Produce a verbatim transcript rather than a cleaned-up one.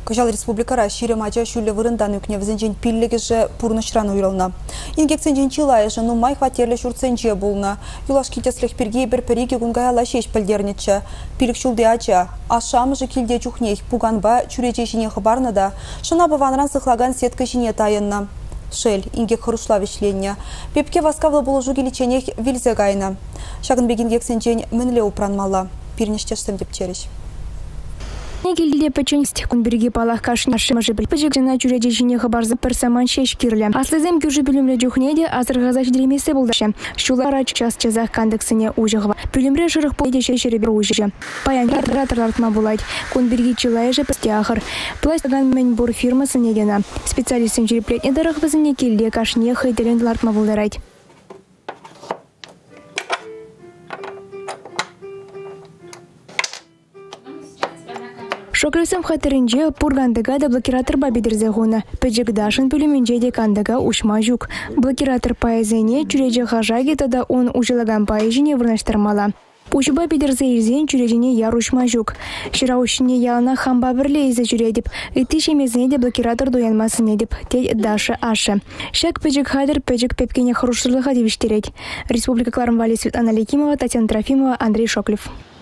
Кыжал республикара ширемача шүлі вырындан үкне візінжен пиллігі жы пұрнышран ұйрылна. Ингексенжен чилайы жыну май хватерлі шүртсенже болна. Юлаш кетеслік бірге бір піреге күнгайала шеш пілдернетші. Пилік шүлде ача, ашамы жы келде чухнех пуганба чүрече жіне хыбарны да, шына баванран сықлаган сеткі жіне тайынна. Шель, ингек хырышлавишленне. Пепке васкавлы болу жугелеченех вилзе гайна. Шагын бегін гексенжен мінле упранмала. Пирнештештім деп череш. Негелде печенстих кун береги палах кашня шимажи бил печекжена чуреде жине хабарзы персаман шеш кирле. Аслызем күжі білімле жүхнеде азыр ғазаш дремесі болдашы. Шулара час чазах кандексіне ужығыва. Білімре жырық болде шешері бір ужыжы. Паян кратырлартма болайд. Кун береги чилайжы пісте ахыр. Пластаган мен бур фирмасы недена. Специалистен жереплетне дарық візіне келде кашне хайделен лартма болдарайд. Шокресем хатырынже пургандыга да блокиратор бабидерзе гуна. Педжек дашын пülüменже де кандыга ушма жүк. Блокиратор пайызене чүреже хажаги тада он ужылаган пайыжине вырнаштырмала. Ушуба бидерзе ирзен чүрежине яр ушма жүк. Шыра ушине ялына хамба бірле изе жүредіп. Итти шемезіне де блокиратор доянмасын едіп. Тел дашы ашы. Шак педжек хадыр педжек пепкене хрушырлыға девиштерет. Республика Клармвали Светлана Лекимова, Татьяна Трофимова, Андрей Шоклев.